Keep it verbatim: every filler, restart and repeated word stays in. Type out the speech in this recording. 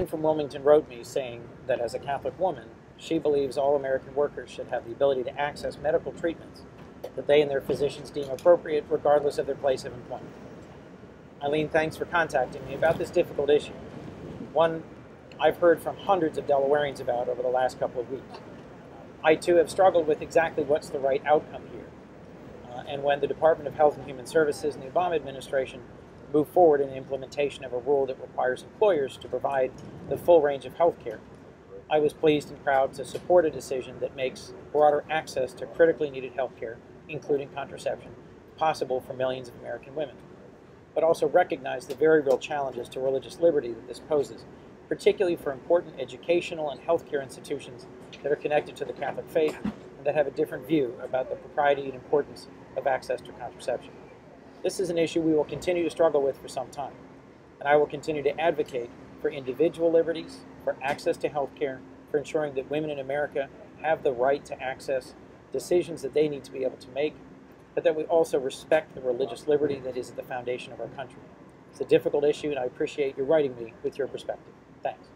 Eileen from Wilmington wrote me saying that as a Catholic woman, she believes all American workers should have the ability to access medical treatments that they and their physicians deem appropriate regardless of their place of employment. Eileen, thanks for contacting me about this difficult issue, one I've heard from hundreds of Delawareans about over the last couple of weeks. I too have struggled with exactly what's the right outcome here. Uh, and when the Department of Health and Human Services and the Obama administration moved forward in the implementation of a rule that requires employers to provide the full range of health care, I was pleased and proud to support a decision that makes broader access to critically needed health care, including contraception, possible for millions of American women, but also recognize the very real challenges to religious liberty that this poses, particularly for important educational and healthcare institutions that are connected to the Catholic faith and that have a different view about the propriety and importance of access to contraception. This is an issue we will continue to struggle with for some time, and I will continue to advocate for individual liberties, for access to health care, for ensuring that women in America have the right to access decisions that they need to be able to make, but that we also respect the religious liberty that is at the foundation of our country. It's a difficult issue, and I appreciate you writing me with your perspective. Thanks.